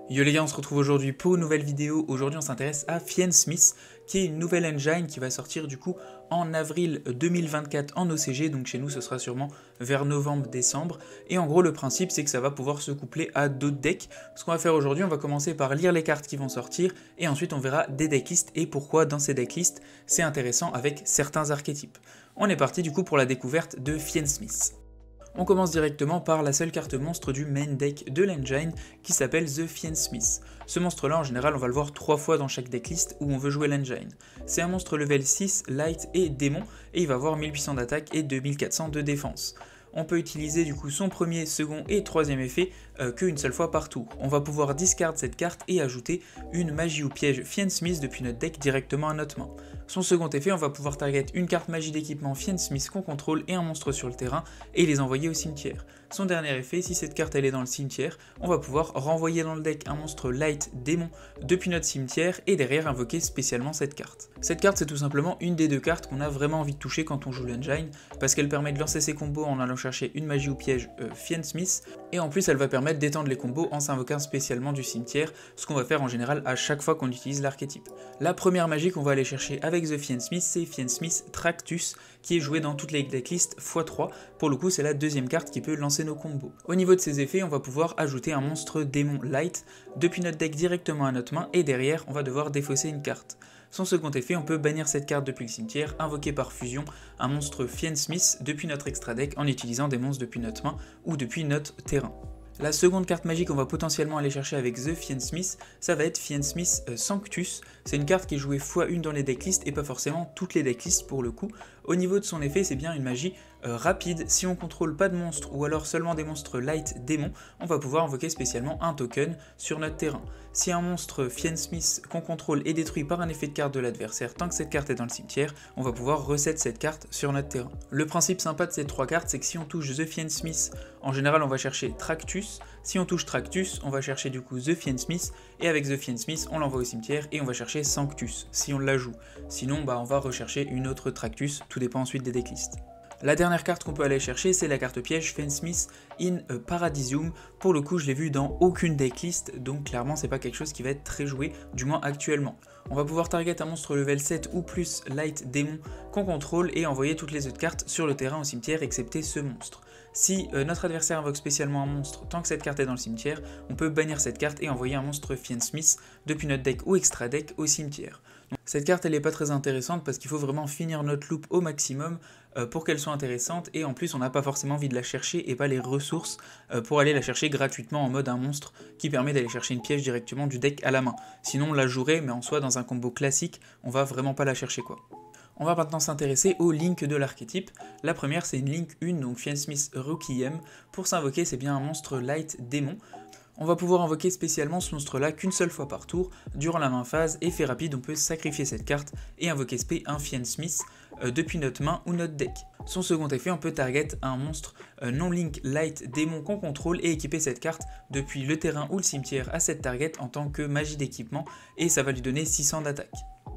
Yo les gars, on se retrouve aujourd'hui pour une nouvelle vidéo. Aujourd'hui on s'intéresse à Fiendsmith, qui est une nouvelle engine qui va sortir du coup en avril 2024 en OCG, donc chez nous ce sera sûrement vers novembre-décembre. Et en gros le principe c'est que ça va pouvoir se coupler à d'autres decks. Ce qu'on va faire aujourd'hui, on va commencer par lire les cartes qui vont sortir, et ensuite on verra des decklists et pourquoi dans ces decklists c'est intéressant avec certains archétypes. On est parti du coup pour la découverte de Fiendsmith. On commence directement par la seule carte monstre du main deck de l'engine qui s'appelle The Fiendsmith. Ce monstre là en général on va le voir 3 fois dans chaque decklist où on veut jouer l'engine. C'est un monstre level 6, light et démon, et il va avoir 1800 d'attaque et 2400 de défense. On peut utiliser du coup son premier, second et troisième effet qu'une seule fois par tour. On va pouvoir discard cette carte et ajouter une magie ou piège Fiendsmith depuis notre deck directement à notre main. Son second effet, on va pouvoir target une carte magie d'équipement Fiendsmith qu'on contrôle et un monstre sur le terrain et les envoyer au cimetière. Son dernier effet, si cette carte elle est dans le cimetière, on va pouvoir renvoyer dans le deck un monstre light démon depuis notre cimetière et derrière invoquer spécialement cette carte. Cette carte c'est tout simplement une des deux cartes qu'on a vraiment envie de toucher quand on joue l'engine parce qu'elle permet de lancer ses combos en allant chercher une magie ou piège Fiendsmith, et en plus elle va permettre d'étendre les combos en s'invoquant spécialement du cimetière, ce qu'on va faire en général à chaque fois qu'on utilise l'archétype. La première magie qu'on va aller chercher avec The Fiendsmith, c'est Fiendsmith Tractus, qui est joué dans toutes les decklists x3, pour le coup c'est la deuxième carte qui peut lancer nos combos. Au niveau de ses effets, on va pouvoir ajouter un monstre démon light depuis notre deck directement à notre main, et derrière on va devoir défausser une carte. Son second effet, on peut bannir cette carte depuis le cimetière, invoquer par fusion un monstre Fiendsmith depuis notre extra deck en utilisant des monstres depuis notre main ou depuis notre terrain. La seconde carte magique qu'on va potentiellement aller chercher avec The Fiendsmith, ça va être Fiendsmith Sanctus. C'est une carte qui est jouée x1 dans les decklists et pas forcément toutes les decklists pour le coup. Au niveau de son effet, c'est bien une magie rapide. Si on contrôle pas de monstres ou alors seulement des monstres light démons, on va pouvoir invoquer spécialement un token sur notre terrain. Si un monstre Fiendsmith qu'on contrôle est détruit par un effet de carte de l'adversaire, tant que cette carte est dans le cimetière, on va pouvoir reset cette carte sur notre terrain. Le principe sympa de ces trois cartes, c'est que si on touche The Fiendsmith, en général on va chercher Tractus. Si on touche Tractus, on va chercher du coup The Fiendsmith, et avec The Fiendsmith, on l'envoie au cimetière et on va chercher Sanctus, si on la joue. Sinon, on va rechercher une autre Tractus, tout dépend ensuite des decklists. La dernière carte qu'on peut aller chercher, c'est la carte piège Fiendsmith in Paradisium. Pour le coup, je l'ai vu dans aucune decklist, donc clairement c'est pas quelque chose qui va être très joué, du moins actuellement. On va pouvoir target un monstre level 7 ou plus light démon qu'on contrôle et envoyer toutes les autres cartes sur le terrain au cimetière excepté ce monstre. Si notre adversaire invoque spécialement un monstre tant que cette carte est dans le cimetière, on peut bannir cette carte et envoyer un monstre Fiendsmith depuis notre deck ou extra deck au cimetière. Donc, cette carte elle est pas très intéressante parce qu'il faut vraiment finir notre loop au maximum pour qu'elle soit intéressante, et en plus on n'a pas forcément envie de la chercher et pas les ressources pour aller la chercher gratuitement en mode un monstre qui permet d'aller chercher une piège directement du deck à la main. Sinon on la jouerait, mais en soi dans un combo classique on va vraiment pas la chercher quoi. On va maintenant s'intéresser aux links de l'archétype. La première c'est une link 1, donc Fiendsmith Requiem. Pour s'invoquer c'est bien un monstre light démon. On va pouvoir invoquer spécialement ce monstre là qu'une seule fois par tour. Durant la main phase, effet rapide, on peut sacrifier cette carte et invoquer spé un Fiendsmith depuis notre main ou notre deck. Son second effet, on peut target un monstre non-link light démon qu'on contrôle et équiper cette carte depuis le terrain ou le cimetière à cette target en tant que magie d'équipement, et ça va lui donner 600 d'attaque.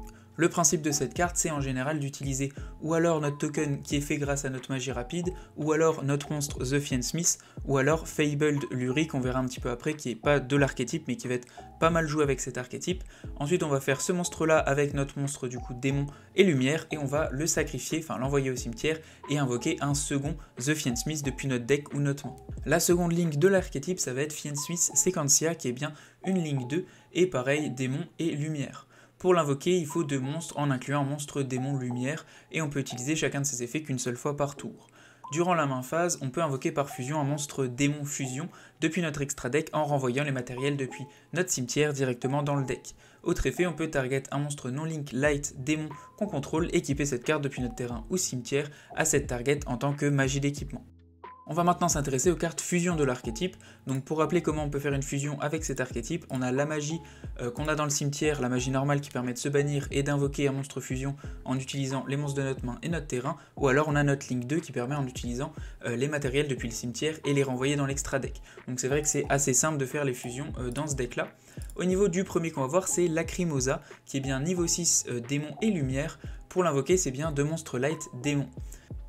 Le principe de cette carte, c'est en général d'utiliser ou alors notre token qui est fait grâce à notre magie rapide, ou alors notre monstre The Fiendsmith, ou alors Fabled Lurie qu'on verra un petit peu après, qui est pas de l'archétype mais qui va être pas mal joué avec cet archétype. Ensuite on va faire ce monstre là avec notre monstre du coup démon et lumière, et on va le sacrifier, enfin l'envoyer au cimetière et invoquer un second The Fiendsmith depuis notre deck ou notre main. La seconde ligne de l'archétype, ça va être Fiendsmith Sequentia, qui est bien une ligne 2, et pareil démon et lumière. Pour l'invoquer, il faut 2 monstres en incluant un monstre démon lumière, et on peut utiliser chacun de ces effets qu'une seule fois par tour. Durant la main phase, on peut invoquer par fusion un monstre démon fusion depuis notre extra deck en renvoyant les matériels depuis notre cimetière directement dans le deck. Autre effet, on peut target un monstre non-link light démon qu'on contrôle, équiper cette carte depuis notre terrain ou cimetière à cette target en tant que magie d'équipement. On va maintenant s'intéresser aux cartes fusion de l'archétype. Donc pour rappeler comment on peut faire une fusion avec cet archétype, on a la magie qu'on a dans le cimetière, la magie normale qui permet de se bannir et d'invoquer un monstre fusion en utilisant les monstres de notre main et notre terrain, ou alors on a notre Link 2 qui permet en utilisant les matériels depuis le cimetière et les renvoyer dans l'extra deck. Donc c'est vrai que c'est assez simple de faire les fusions dans ce deck là. Au niveau du premier qu'on va voir, c'est Lacrimosa, qui est bien niveau 6 démon et lumière. Pour l'invoquer, c'est bien 2 monstres light démon.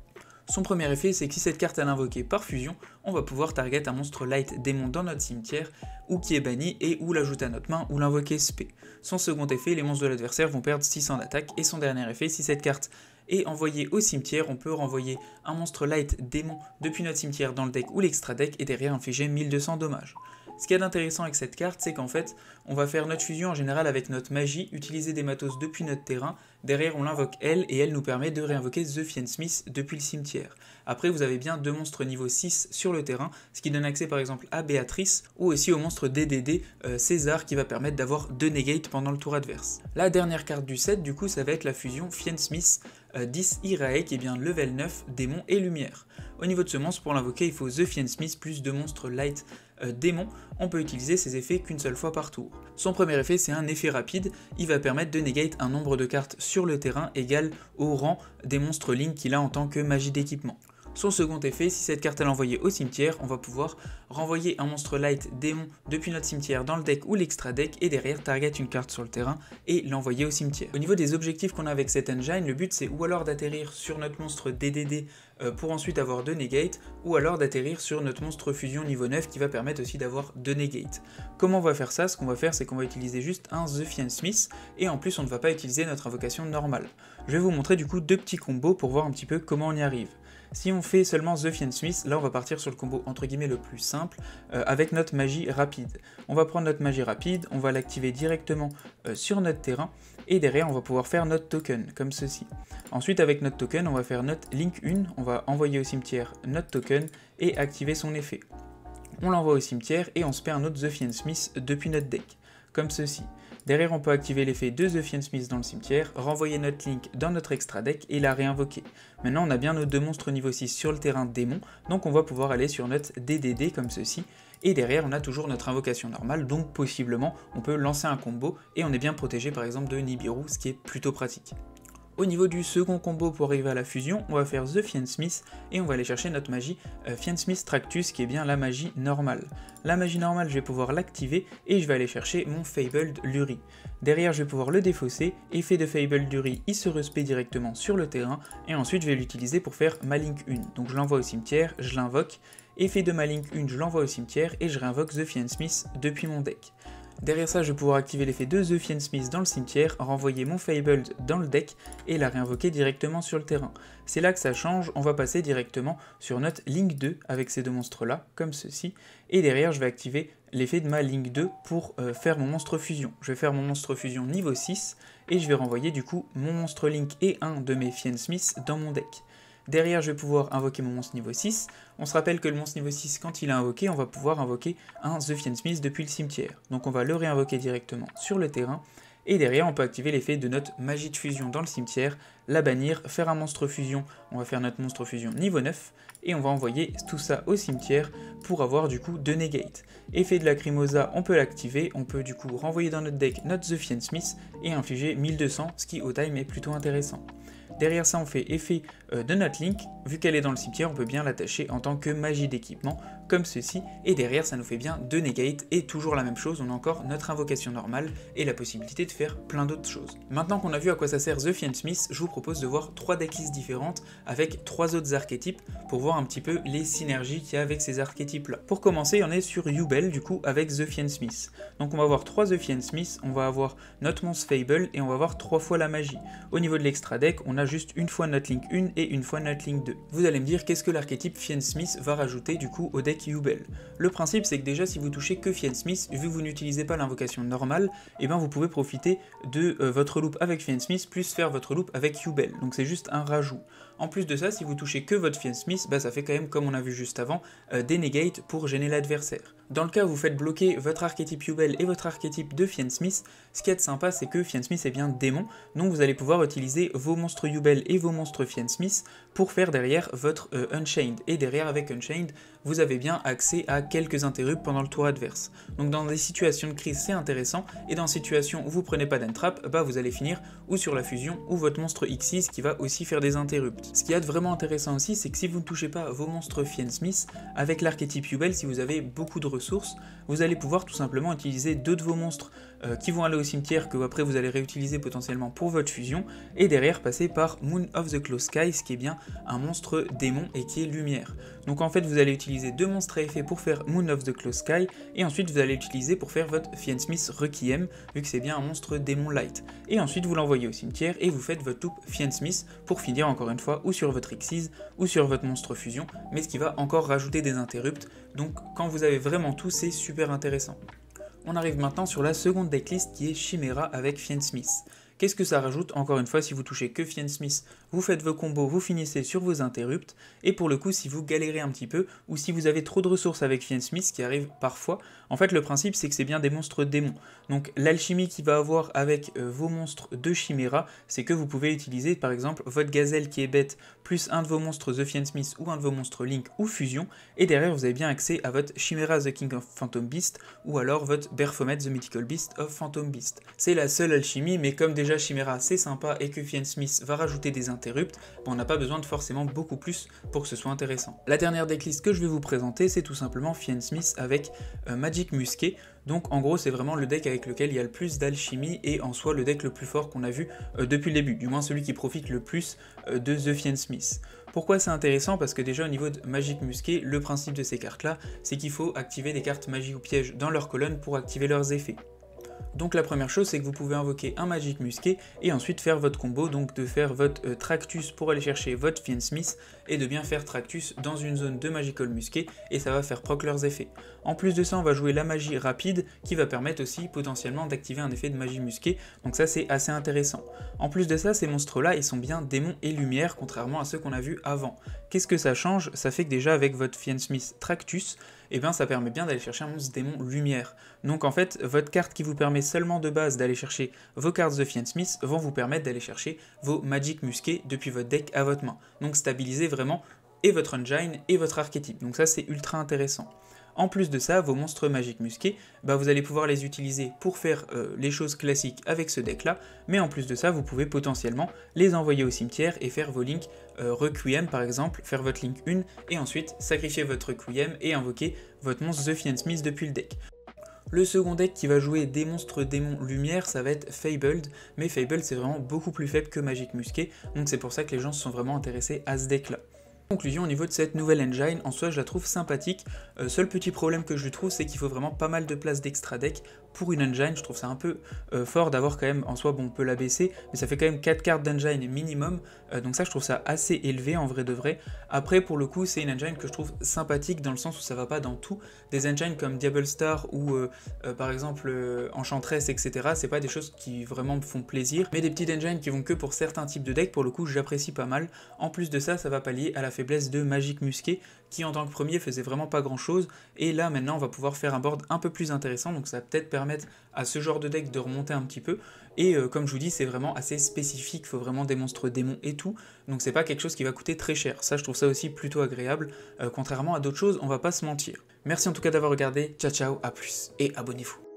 Son premier effet, c'est que si cette carte est invoquée par fusion, on va pouvoir target un monstre light démon dans notre cimetière, ou qui est banni, et ou l'ajouter à notre main, ou l'invoquer spé. Son second effet, les monstres de l'adversaire vont perdre 600 d'attaque, et son dernier effet, si cette carte est envoyée au cimetière, on peut renvoyer un monstre light démon depuis notre cimetière dans le deck ou l'extra deck, et derrière infliger 1200 dommages. Ce qu'il y a d'intéressant avec cette carte, c'est qu'en fait, on va faire notre fusion en général avec notre magie, utiliser des matos depuis notre terrain, derrière on l'invoque elle, et elle nous permet de réinvoquer The Fiendsmith depuis le cimetière. Après, vous avez bien 2 monstres niveau 6 sur le terrain, ce qui donne accès par exemple à Béatrice, ou aussi au monstre DDD César, qui va permettre d'avoir 2 negate pendant le tour adverse. La dernière carte du set, du coup, ça va être la fusion Fiendsmith 10 Irae, qui est bien level 9, démon et lumière. Au niveau de ce monstre, pour l'invoquer, il faut The Fiendsmith plus 2 monstres light démon. On peut utiliser ces effets qu'une seule fois par tour. Son premier effet, c'est un effet rapide, il va permettre de negate un nombre de cartes sur le terrain égal au rang des monstres Link qu'il a en tant que magie d'équipement. Son second effet, si cette carte est envoyée au cimetière, on va pouvoir renvoyer un monstre light démon depuis notre cimetière dans le deck ou l'extra deck, et derrière target une carte sur le terrain et l'envoyer au cimetière. Au niveau des objectifs qu'on a avec cette engine, le but c'est ou alors d'atterrir sur notre monstre DDD pour ensuite avoir 2 negate, ou alors d'atterrir sur notre monstre fusion niveau 9 qui va permettre aussi d'avoir 2 negate. Comment on va faire ça? Ce qu'on va faire, c'est qu'on va utiliser juste un The Fiendsmith, et en plus on ne va pas utiliser notre invocation normale. Je vais vous montrer du coup 2 petits combos pour voir un petit peu comment on y arrive. Si on fait seulement The Fiendsmith, là on va partir sur le combo entre guillemets le plus simple, avec notre magie rapide. On va prendre notre magie rapide, on va l'activer directement sur notre terrain, et derrière on va pouvoir faire notre token, comme ceci. Ensuite avec notre token, on va faire notre Link 1, on va envoyer au cimetière notre token, et activer son effet. On l'envoie au cimetière, et on se perd un autre The Fiendsmith depuis notre deck, comme ceci. Derrière, on peut activer l'effet de The Fiendsmith dans le cimetière, renvoyer notre Link dans notre extra deck et la réinvoquer. Maintenant, on a bien nos 2 monstres niveau 6 sur le terrain démon, donc on va pouvoir aller sur notre DDD comme ceci. Et derrière, on a toujours notre invocation normale, donc possiblement, on peut lancer un combo et on est bien protégé par exemple de Nibiru, ce qui est plutôt pratique. Au niveau du second combo pour arriver à la fusion, on va faire The Fiendsmith et on va aller chercher notre magie Fiendsmith Tractus, qui est bien la magie normale. La magie normale, je vais pouvoir l'activer et je vais aller chercher mon Fabled Luri. Derrière, je vais pouvoir le défausser, effet de Fabled Luri, il se respect directement sur le terrain, et ensuite je vais l'utiliser pour faire ma Link 1. Donc je l'envoie au cimetière, je l'invoque, effet de ma Link 1, je l'envoie au cimetière et je réinvoque The Fiendsmith depuis mon deck. Derrière ça, je vais pouvoir activer l'effet de The Fiendsmith dans le cimetière, renvoyer mon Fabled dans le deck et la réinvoquer directement sur le terrain. C'est là que ça change, on va passer directement sur notre Link 2 avec ces 2 monstres là, comme ceci, et derrière je vais activer l'effet de ma Link 2 pour faire mon monstre fusion. Je vais faire mon monstre fusion niveau 6 et je vais renvoyer du coup mon monstre Link et un de mes Fiendsmith dans mon deck. Derrière, je vais pouvoir invoquer mon monstre niveau 6. On se rappelle que le monstre niveau 6, quand il est invoqué, on va pouvoir invoquer un The Fiendsmith depuis le cimetière. Donc on va le réinvoquer directement sur le terrain. Et derrière, on peut activer l'effet de notre magie de fusion dans le cimetière, la bannir, faire un monstre fusion. On va faire notre monstre fusion niveau 9. Et on va envoyer tout ça au cimetière pour avoir du coup 2 negate. Effet de Lacrimosa, on peut l'activer. On peut du coup renvoyer dans notre deck notre The Fiendsmith et infliger 1200, ce qui au time est plutôt intéressant. Derrière ça, on fait effet de notre Link. Vu qu'elle est dans le cimetière, on peut bien l'attacher en tant que magie d'équipement, comme ceci. Et derrière, ça nous fait bien 2 negate. Et toujours la même chose, on a encore notre invocation normale et la possibilité de faire plein d'autres choses. Maintenant qu'on a vu à quoi ça sert The Fiendsmith, je vous propose de voir 3 decklists différentes avec 3 autres archétypes pour voir un petit peu les synergies qu'il y a avec ces archétypes-là. Pour commencer, on est sur Yubel, du coup, avec The Fiendsmith. Donc on va avoir 3 The Fiendsmith, on va avoir notre monstre Fable et on va avoir 3 fois la magie. Au niveau de l'extra deck, on a juste une fois notre Link 1 et une fois notre Link 2. Vous allez me dire qu'est-ce que l'archétype Fiendsmith va rajouter du coup au deck Yubel. Le principe c'est que déjà si vous touchez que Fiendsmith, vu que vous n'utilisez pas l'invocation normale, et ben vous pouvez profiter de votre loop avec Fiendsmith plus faire votre loop avec Yubel. Donc c'est juste un rajout. En plus de ça, si vous touchez que votre Fiendsmith, bah ça fait quand même, comme on a vu juste avant, des negates pour gêner l'adversaire. Dans le cas où vous faites bloquer votre archétype Yubel et votre archétype de Fiendsmith, ce qui est sympa c'est que Fiendsmith est bien démon, donc vous allez pouvoir utiliser vos monstres Yubel et vos monstres Fiendsmith pour faire derrière votre Unchained. Et derrière avec Unchained, vous avez bien accès à quelques interrupts pendant le tour adverse. Donc dans des situations de crise c'est intéressant, et dans des situations où vous prenez pas d'entrap, bah vous allez finir ou sur la fusion ou votre monstre Xyz qui va aussi faire des interrupts. Ce qui est vraiment intéressant aussi, c'est que si vous ne touchez pas vos monstres Fiendsmith, avec l'archétype Yubel, si vous avez beaucoup de ressources, vous allez pouvoir tout simplement utiliser 2 de vos monstres qui vont aller au cimetière, que après vous allez réutiliser potentiellement pour votre fusion, et derrière passer par Moon of the Close Sky, ce qui est bien un monstre démon et qui est lumière. Donc en fait vous allez utiliser 2 monstres à effet pour faire Moon of the Close Sky, et ensuite vous allez l'utiliser pour faire votre Fiennesmith Requiem, vu que c'est bien un monstre démon light. Et ensuite vous l'envoyez au cimetière et vous faites votre loupe Fiennesmith pour finir encore une fois ou sur votre Xyz ou sur votre monstre fusion, mais ce qui va encore rajouter des interrupts, donc quand vous avez vraiment tout, c'est super intéressant. On arrive maintenant sur la seconde decklist qui est Chimera avec Fiennesmith. Qu'est-ce que ça rajoute? Encore une fois, si vous touchez que Fiennesmith, vous faites vos combos, vous finissez sur vos interrupts, et pour le coup, si vous galérez un petit peu, ou si vous avez trop de ressources avec Fiennesmith, ce qui arrive parfois, en fait le principe c'est que c'est bien des monstres démons. Donc l'alchimie qu'il va avoir avec vos monstres de Chimera, c'est que vous pouvez utiliser par exemple votre gazelle qui est bête, plus un de vos monstres The Fiennesmith ou un de vos monstres Link ou Fusion, et derrière vous avez bien accès à votre Chimera The King of Phantom Beast, ou alors votre Baphomet The Mythical Beast of Phantom Beast. C'est la seule alchimie, mais comme déjà Chimera c'est sympa et que Fiennesmith va rajouter des interrupts, on n'a pas besoin de forcément beaucoup plus pour que ce soit intéressant. La dernière decklist que je vais vous présenter, c'est tout simplement Fiennesmith avec Magic Musquet. Donc en gros c'est vraiment le deck avec lequel il y a le plus d'alchimie et en soi le deck le plus fort qu'on a vu depuis le début, du moins celui qui profite le plus de The Fiennesmith. Pourquoi c'est intéressant? Parce que déjà au niveau de Magic Musquet, le principe de ces cartes là, c'est qu'il faut activer des cartes magie ou pièges dans leur colonne pour activer leurs effets. Donc la première chose c'est que vous pouvez invoquer un Magic Musquet et ensuite faire votre combo, donc de faire votre Tractus pour aller chercher votre Fiennesmith et de bien faire Tractus dans une zone de Magical Musquet et ça va faire proc leurs effets. En plus de ça on va jouer la magie rapide qui va permettre aussi potentiellement d'activer un effet de magie musquée, donc ça c'est assez intéressant. En plus de ça ces monstres là ils sont bien démons et lumière contrairement à ceux qu'on a vus avant. Qu'est-ce que ça change? Ça fait que déjà avec votre Fiennesmith Tractus, et bien ça permet bien d'aller chercher un monstre démon lumière. Donc en fait, votre carte qui vous permet seulement de base d'aller chercher vos cartes de Fiennesmith vont vous permettre d'aller chercher vos Magic Musquet depuis votre deck à votre main. Donc stabiliser vraiment et votre engine et votre archétype. Donc ça c'est ultra intéressant. En plus de ça, vos monstres Magic Musquet, vous allez pouvoir les utiliser pour faire les choses classiques avec ce deck là, mais en plus de ça, vous pouvez potentiellement les envoyer au cimetière et faire vos links Requiem par exemple, faire votre link 1 et ensuite sacrifier votre Requiem et invoquer votre monstre The Fiennesmith depuis le deck. Le second deck qui va jouer des monstres démons lumière, ça va être Fabled, mais Fabled c'est vraiment beaucoup plus faible que Magic Musquet, donc c'est pour ça que les gens se sont vraiment intéressés à ce deck là. Conclusion au niveau de cette nouvelle engine, en soi je la trouve sympathique, seul petit problème que je trouve c'est qu'il faut vraiment pas mal de place d'extra deck pour une engine, je trouve ça un peu fort d'avoir quand même, en soi bon on peut la baisser, mais ça fait quand même 4 cartes d'engine minimum, donc ça je trouve ça assez élevé en vrai de vrai. Après pour le coup c'est une engine que je trouve sympathique dans le sens où ça va pas dans tout, des engines comme Diablo Star ou par exemple Enchantress etc, c'est pas des choses qui vraiment me font plaisir, mais des petites engines qui vont que pour certains types de decks, pour le coup j'apprécie pas mal. En plus de ça, ça va pallier à la faiblesse de Magic Musquet qui en tant que premier faisait vraiment pas grand chose, et là maintenant on va pouvoir faire un board un peu plus intéressant, donc ça va peut-être permettre à ce genre de deck de remonter un petit peu, et comme je vous dis c'est vraiment assez spécifique, il faut vraiment des monstres démons et tout, donc c'est pas quelque chose qui va coûter très cher, ça je trouve ça aussi plutôt agréable, contrairement à d'autres choses, on va pas se mentir. Merci en tout cas d'avoir regardé, ciao ciao, à plus, et abonnez-vous.